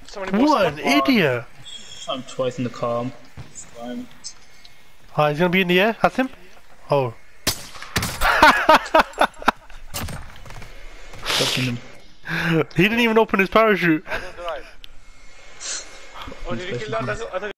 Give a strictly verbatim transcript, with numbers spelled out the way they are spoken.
What an idiot! I'm twice in the calm. Fine. Alright, he's gonna be in the air. That's him. Oh. He didn't even open his parachute. Oh, did you kill that?